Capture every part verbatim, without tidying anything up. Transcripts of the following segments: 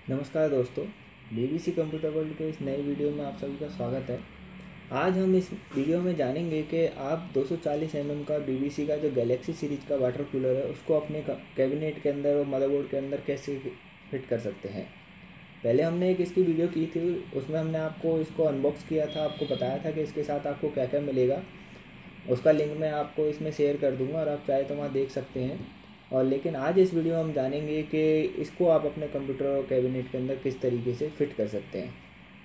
नमस्कार दोस्तों, BBC computer world के इस नए वीडियो में आप सभी का स्वागत है। आज हम इस वीडियो में जानेंगे कि आप दो सौ चालीस एम एम का बीबीसी का जो गैलेक्सी सीरीज का वाटर कूलर है उसको अपने कैबिनेट के अंदर और मदरबोर्ड के अंदर कैसे फिट कर सकते हैं। पहले हमने एक इसकी वीडियो की थी, उसमें हमने आपको इसको अनबॉक्स किया था, आपको बताया था कि इसके साथ आपको क्या क्या मिलेगा। उसका लिंक मैं आपको इसमें शेयर कर दूंगा और आप चाहे तो वहाँ देख सकते हैं। और लेकिन आज इस वीडियो में हम जानेंगे कि इसको आप अपने कंप्यूटर और कैबिनेट के अंदर किस तरीके से फिट कर सकते हैं।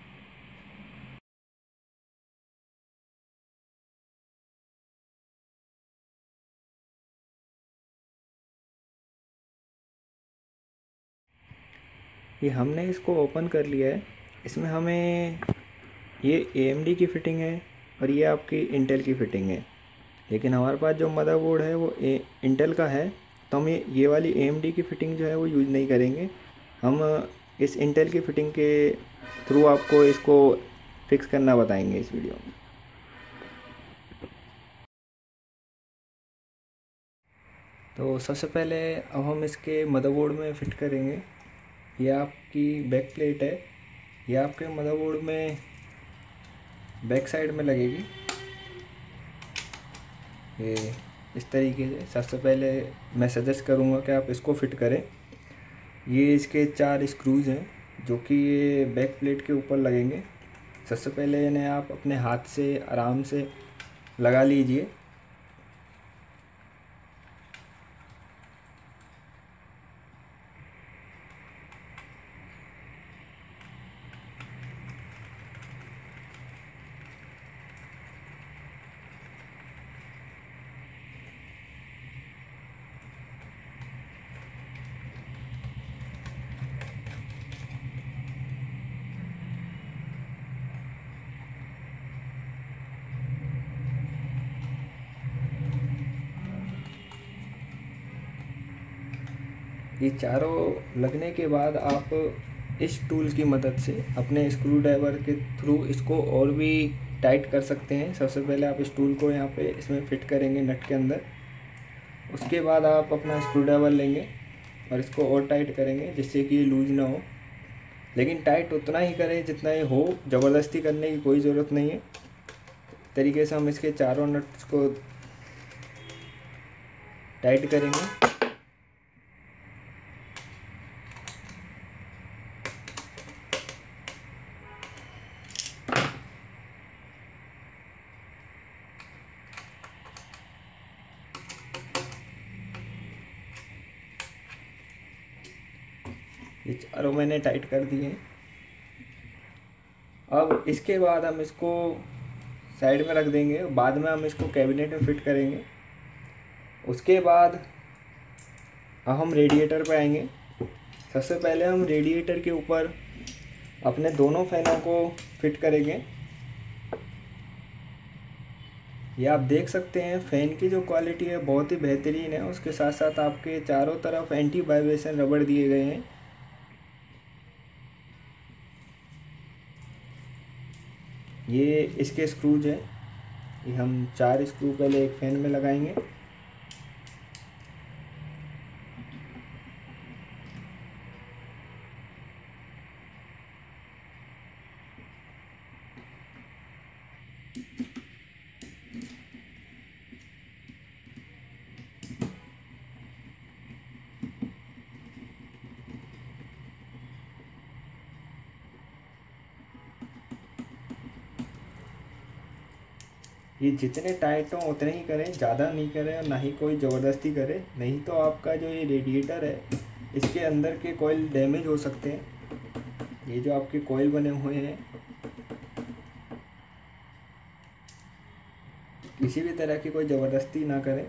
ये हमने इसको ओपन कर लिया है। इसमें हमें ये ए एम डी की फ़िटिंग है और ये आपकी इंटेल की फ़िटिंग है, लेकिन हमारे पास जो मदरबोर्ड है वो ए इंटेल का है, तो हम ये ये वाली ए एम डी की फ़िटिंग जो है वो यूज़ नहीं करेंगे। हम इस इंटेल की फ़िटिंग के थ्रू आपको इसको फिक्स करना बताएंगे इस वीडियो में। तो सबसे पहले अब हम इसके मदरबोर्ड में फ़िट करेंगे। ये आपकी बैक प्लेट है, ये आपके मदरबोर्ड में बैक साइड में लगेगी। ये इस तरीके से सबसे पहले मैं सजेस्ट करूँगा कि आप इसको फिट करें। ये इसके चार स्क्रूज हैं जो कि ये बैक प्लेट के ऊपर लगेंगे। सबसे पहले इन्हें आप अपने हाथ से आराम से लगा लीजिए। ये चारों लगने के बाद आप इस टूल की मदद से अपने स्क्रू ड्राइवर के थ्रू इसको और भी टाइट कर सकते हैं। सबसे पहले आप इस टूल को यहाँ पे इसमें फिट करेंगे नट के अंदर। उसके बाद आप अपना स्क्रू ड्राइवर लेंगे और इसको और टाइट करेंगे जिससे कि ये लूज ना हो, लेकिन टाइट उतना ही करें जितना ये हो, ज़बरदस्ती करने की कोई ज़रूरत नहीं है। इस तरीके से हम इसके चारों नट्स को टाइट करेंगे। ये चारों मैंने टाइट कर दिए हैं। अब इसके बाद हम इसको साइड में रख देंगे, बाद में हम इसको कैबिनेट में फिट करेंगे। उसके बाद अब हम रेडिएटर पे आएंगे। सबसे पहले हम रेडिएटर के ऊपर अपने दोनों फैनों को फिट करेंगे। ये आप देख सकते हैं फ़ैन की जो क्वालिटी है बहुत ही बेहतरीन है। उसके साथ साथ आपके चारों तरफ एंटी वाइब्रेशन रबड़ दिए गए हैं। ये इसके स्क्रूज हैं, ये हम चार स्क्रू पहले एक फैन में लगाएंगे। ये जितने टाइट हों उतने ही करें, ज़्यादा नहीं करें और ना ही कोई ज़बरदस्ती करें, नहीं तो आपका जो ये रेडिएटर है इसके अंदर के कॉइल डैमेज हो सकते हैं। ये जो आपके कॉइल बने हुए हैं, किसी भी तरह की कोई ज़बरदस्ती ना करें।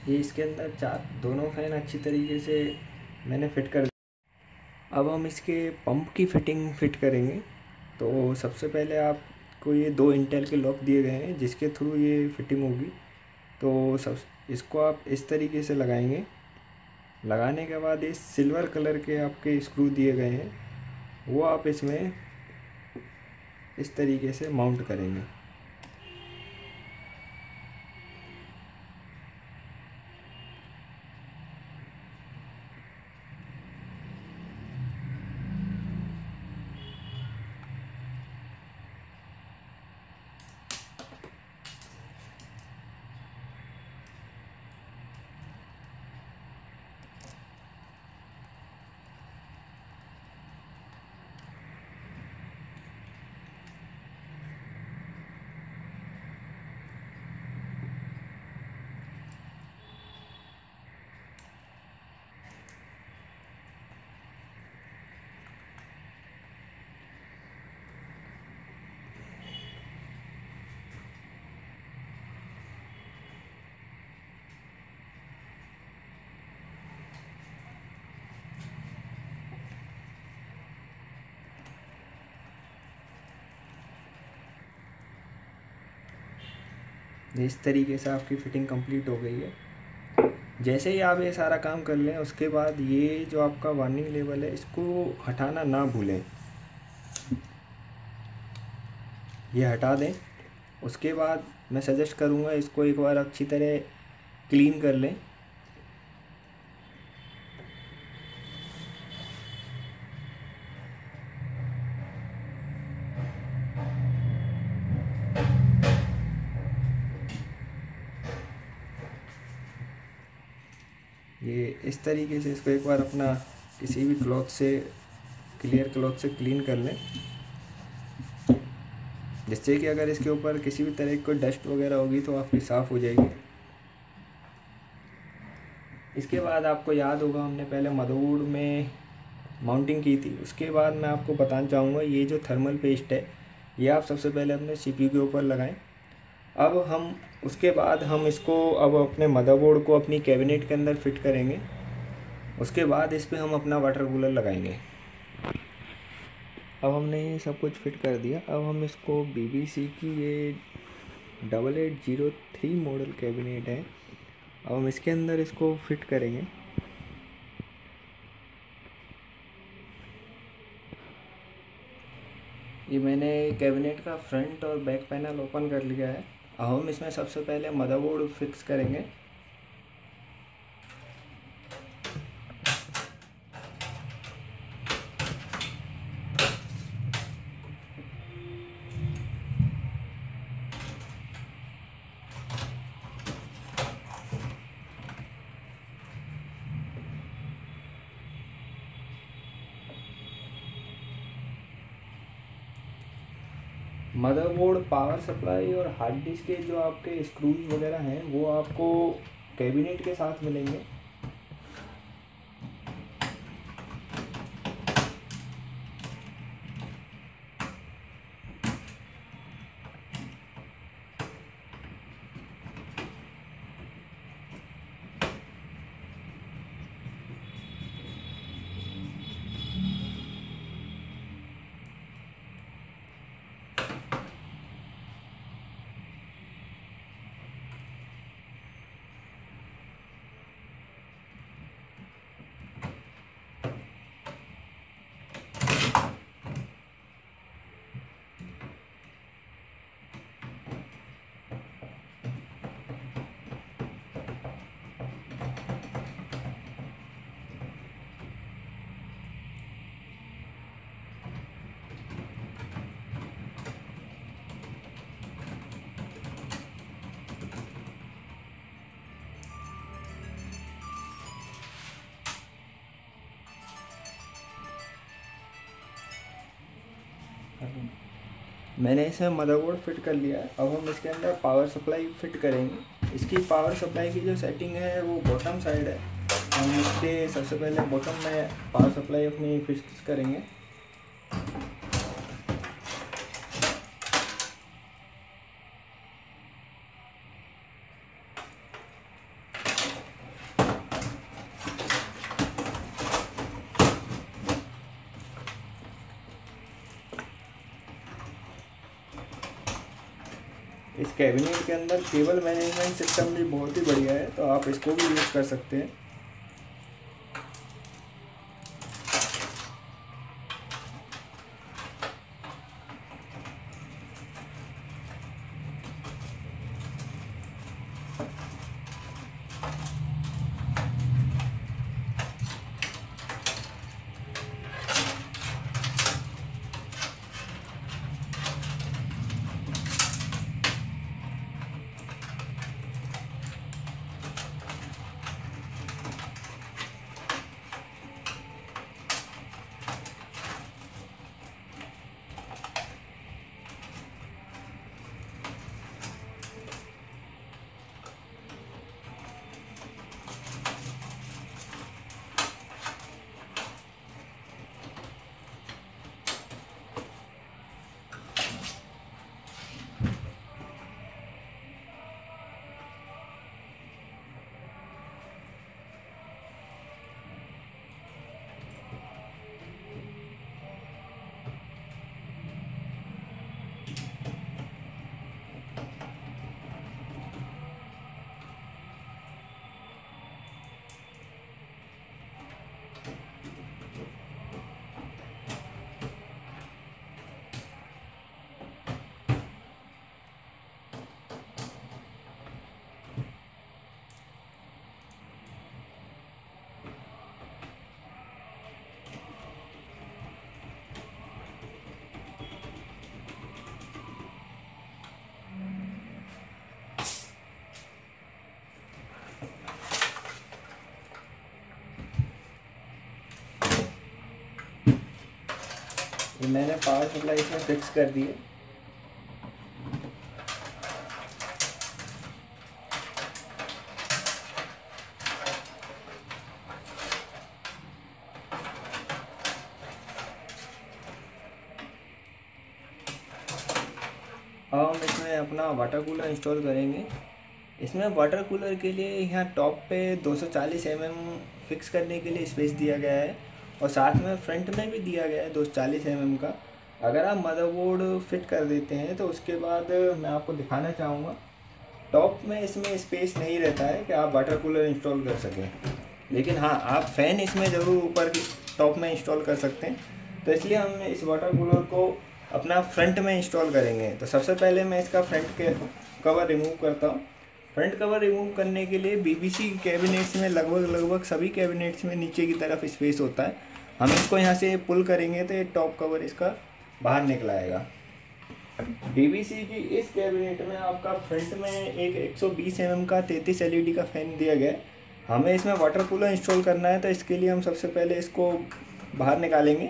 ये इसके अंदर चार दोनों फैन अच्छी तरीके से मैंने फिट कर दिया। अब हम इसके पंप की फिटिंग फिट करेंगे। तो सबसे पहले आपको ये दो इंटेल के लॉक दिए गए हैं जिसके थ्रू ये फिटिंग होगी। तो सब इसको आप इस तरीके से लगाएंगे। लगाने के बाद इस सिल्वर कलर के आपके स्क्रू दिए गए हैं, वो आप इसमें इस तरीके से माउंट करेंगे। इस तरीके से आपकी फ़िटिंग कंप्लीट हो गई है। जैसे ही आप ये सारा काम कर लें उसके बाद ये जो आपका वार्निंग लेवल है इसको हटाना ना भूलें, ये हटा दें। उसके बाद मैं सजेस्ट करूँगा इसको एक बार अच्छी तरह क्लीन कर लें। ये इस तरीके से इसको एक बार अपना किसी भी क्लॉथ से, क्लियर क्लॉथ से क्लीन कर लें, जिससे कि अगर इसके ऊपर किसी भी तरह की कोई डस्ट वगैरह होगी तो आपकी साफ़ हो जाएगी। इसके बाद आपको याद होगा हमने पहले मदरबोर्ड में माउंटिंग की थी। उसके बाद मैं आपको बताना चाहूँगा ये जो थर्मल पेस्ट है ये आप सबसे पहले अपने सीपीयू के ऊपर लगाएं। अब हम उसके बाद हम इसको अब अपने मदरबोर्ड को अपनी कैबिनेट के अंदर फिट करेंगे। उसके बाद इस पर हम अपना वाटर कूलर लगाएंगे। अब हमने ये सब कुछ फिट कर दिया। अब हम इसको बीबीसी की ये double eight zero three model cabinet है, अब हम इसके अंदर इसको फिट करेंगे। ये मैंने कैबिनेट का फ्रंट और बैक पैनल ओपन कर लिया है। अब हम इसमें सबसे पहले मदरबोर्ड फिक्स करेंगे। मदरबोर्ड, पावर सप्लाई और हार्ड डिस्क के जो आपके स्क्रूज वगैरह हैं वो आपको कैबिनेट के साथ मिलेंगे। मैंने इसमें मदरबोर्ड फिट कर लिया है। अब हम इसके अंदर पावर सप्लाई फिट करेंगे। इसकी पावर सप्लाई की जो सेटिंग है वो बॉटम साइड है। हम इसके सबसे पहले बॉटम में पावर सप्लाई अपनी फिक्स करेंगे। इस कैबिनेट के अंदर केबल मैनेजमेंट सिस्टम भी बहुत ही बढ़िया है, तो आप इसको भी यूज़ कर सकते हैं। ये मैंने पावर सप्लाई इसमें फिक्स कर दी है। अब हम इसमें अपना वाटर कूलर इंस्टॉल करेंगे। इसमें वाटर कूलर के लिए यहाँ टॉप पे दो सौ चालीस एम एम फिक्स करने के लिए स्पेस दिया गया है और साथ में फ्रंट में भी दिया गया है दो सौ चालीस एम एम का। अगर आप मदरबोर्ड फिट कर देते हैं तो उसके बाद मैं आपको दिखाना चाहूँगा, टॉप में इसमें स्पेस नहीं रहता है कि आप वाटर कूलर इंस्टॉल कर सकें, लेकिन हाँ आप फ़ैन इसमें ज़रूर ऊपर टॉप में इंस्टॉल कर सकते हैं। तो इसलिए हम इस वाटर कूलर को अपना फ्रंट में इंस्टॉल करेंगे। तो सबसे पहले मैं इसका फ्रंट के कवर रिमूव करता हूँ। फ्रंट कवर रिमूव करने के लिए बीबीसी कैबिनेट्स में लगभग लगभग सभी कैबिनेट्स में नीचे की तरफ स्पेस होता है। हम इसको यहाँ से पुल करेंगे तो ये टॉप कवर इसका बाहर निकल आएगा। बीबीसी की इस कैबिनेट में आपका फ्रंट में एक एक सौ बीस एम एम का तैंतीस एल ई डी का फ़ैन दिया गया है। हमें इसमें वाटर कूलर इंस्टॉल करना है, तो इसके लिए हम सबसे पहले इसको बाहर निकालेंगे।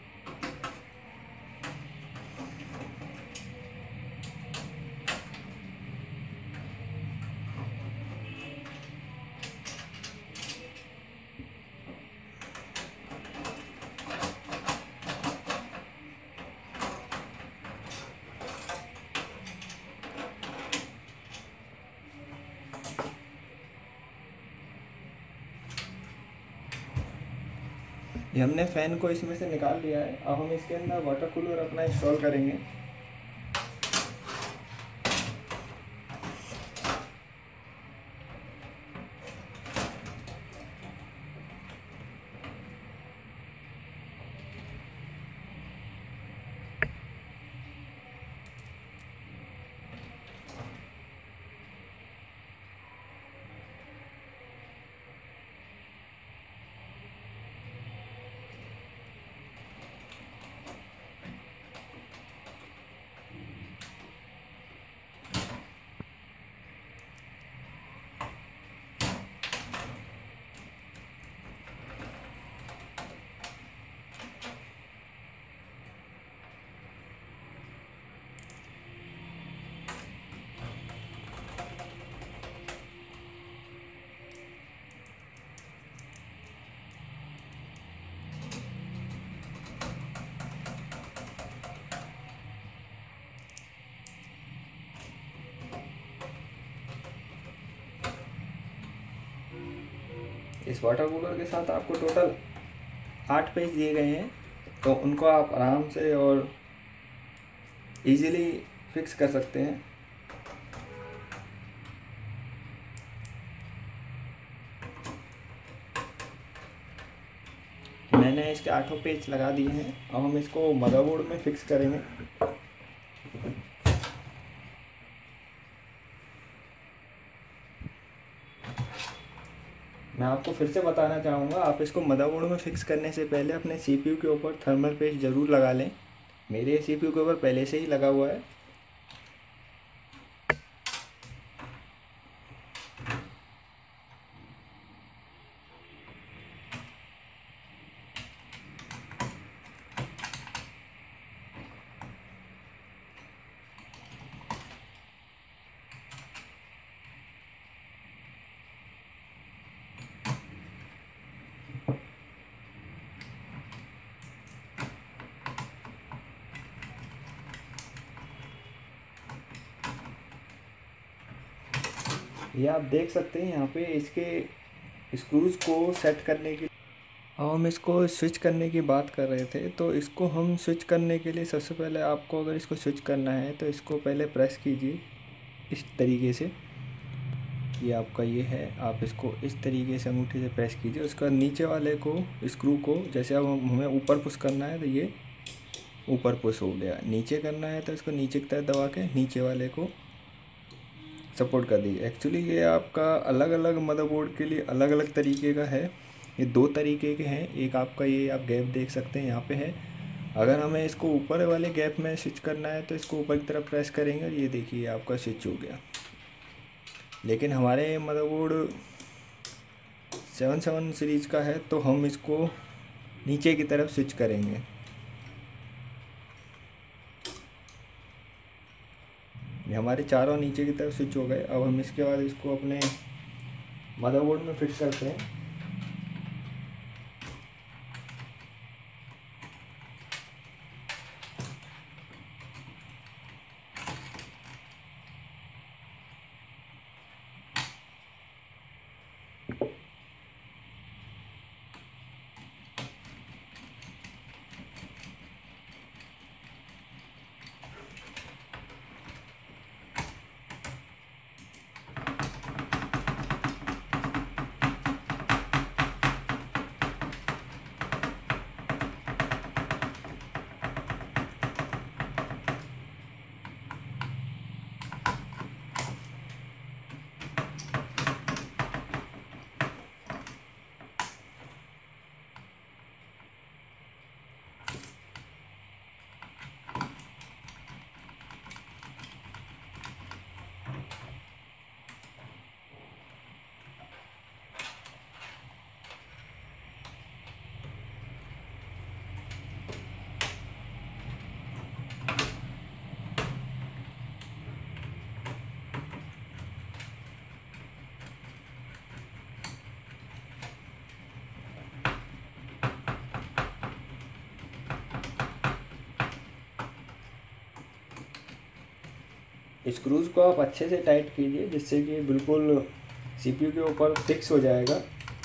ये हमने फ़ैन को इसमें से निकाल लिया है। अब हम इसके अंदर वाटर कूलर अपना इंस्टॉल करेंगे। इस वाटर कूलर के साथ आपको टोटल आठ पेज दिए गए हैं, तो उनको आप आराम से और इजीली फिक्स कर सकते हैं। इसके आठों पेच लगा दिए हैं। अब हम इसको मदरबोर्ड में फिक्स करेंगे। मैं आपको फिर से बताना चाहूँगा, आप इसको मदरबोर्ड में फिक्स करने से पहले अपने सीपीयू के ऊपर थर्मल पेस्ट ज़रूर लगा लें। मेरे सीपीयू के ऊपर पहले से ही लगा हुआ है। ये आप देख सकते हैं यहाँ पे इसके स्क्रूज को सेट करने के। अब हम इसको स्विच करने की बात कर रहे थे, तो इसको हम स्विच करने के लिए सबसे पहले आपको अगर इसको स्विच करना है तो इसको पहले प्रेस कीजिए इस तरीके से। ये आपका ये है, आप इसको इस तरीके से अंगूठे से प्रेस कीजिए। उसका नीचे वाले को स्क्रू को, जैसे अब हमें ऊपर पुश करना है तो ये ऊपर पुश हो गया, नीचे करना है तो इसको नीचे की तरफ दबा के नीचे वाले को सपोर्ट कर दीजिए। एक्चुअली ये आपका अलग अलग मदरबोर्ड के लिए अलग अलग तरीके का है। ये दो तरीके के हैं। एक आपका ये आप गैप देख सकते हैं यहाँ पे है। अगर हमें इसको ऊपर वाले गैप में स्विच करना है तो इसको ऊपर की तरफ प्रेस करेंगे और ये देखिए आपका स्विच हो गया। लेकिन हमारे मदरबोर्ड सेवन सेवन सीरीज़ का है तो हम इसको नीचे की तरफ स्विच करेंगे। ये हमारे चारों नीचे की तरफ स्विच हो गए। अब हम इसके बाद इसको अपने मदरबोर्ड में फिक्स करते हैं। स्क्रूज को आप अच्छे से टाइट कीजिए जिससे कि बिल्कुल सीपीयू के ऊपर फिक्स हो जाएगा।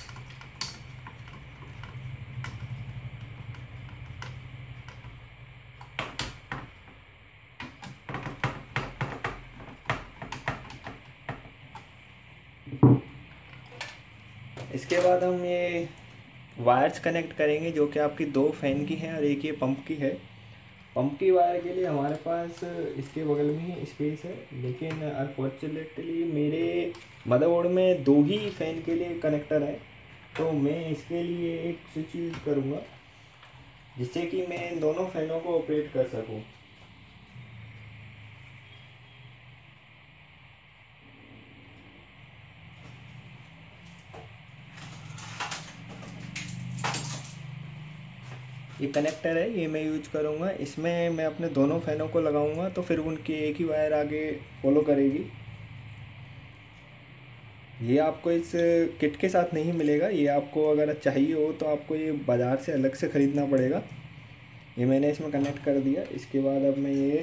इसके बाद हम ये वायर्स कनेक्ट करेंगे जो कि आपकी दो फैन की हैं और एक ये पंप की है। पंप की वायर के लिए हमारे पास इसके बगल में ही स्पेस है, लेकिन अनफॉर्चुनेटली मेरे मदरबोर्ड में दो ही फ़ैन के लिए कनेक्टर है, तो मैं इसके लिए एक स्विच यूज़ करूँगा जिससे कि मैं इन दोनों फ़ैनों को ऑपरेट कर सकूँ। ये कनेक्टर है, ये मैं यूज करूँगा। इसमें मैं अपने दोनों फैनों को लगाऊंगा तो फिर उनकी एक ही वायर आगे फॉलो करेगी। ये आपको इस किट के साथ नहीं मिलेगा, ये आपको अगर चाहिए हो तो आपको ये बाज़ार से अलग से ख़रीदना पड़ेगा। ये मैंने इसमें कनेक्ट कर दिया। इसके बाद अब मैं ये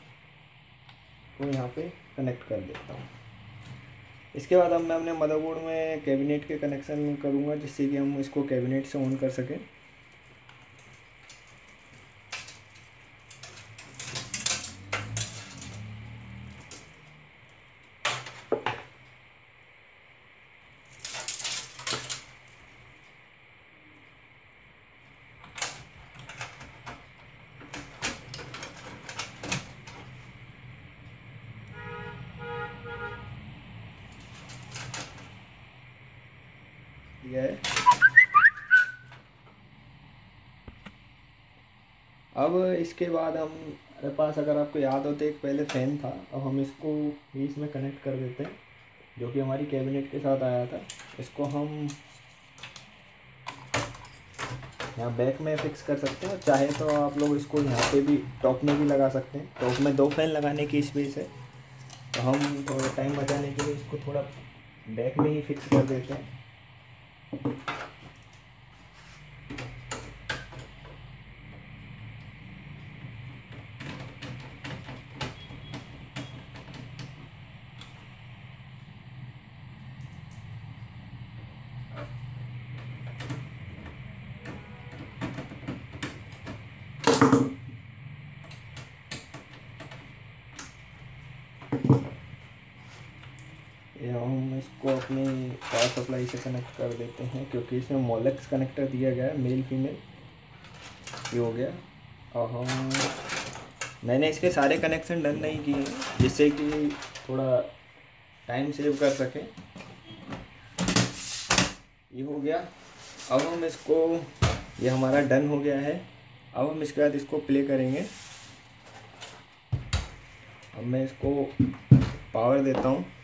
को यहाँ पे कनेक्ट कर देता हूँ। इसके बाद अब मैं अपने मदरबोर्ड में कैबिनेट के कनेक्शन करूँगा जिससे कि हम इसको कैबिनेट से ऑन कर सकें। दिया है। अब इसके बाद हम हमारे पास, अगर आपको याद हो तो एक पहले फ़ैन था, अब हम इसको भी इसमें कनेक्ट कर देते हैं, जो कि हमारी कैबिनेट के साथ आया था। इसको हम यहाँ बैक में फिक्स कर सकते हैं, चाहे तो आप लोग इसको यहाँ पे भी टॉप में भी लगा सकते हैं। टॉप में दो फैन लगाने की स्पेस है, तो हम थोड़ा टाइम बचाने के लिए इसको थोड़ा बैक में ही फिक्स कर देते हैं। ये हम इसको अपनी पावर सप्लाई से कनेक्ट कर देते हैं, क्योंकि इसमें मोलेक्स कनेक्टर दिया गया है, मेल फीमेल ये हो गया। और हम मैंने इसके सारे कनेक्शन डन नहीं किए हैं, जिससे कि थोड़ा टाइम सेव कर सकें। ये हो गया। अब हम इसको, ये हमारा डन हो गया है। अब हम इसके बाद इसको प्ले करेंगे। अब मैं इसको पावर देता हूँ।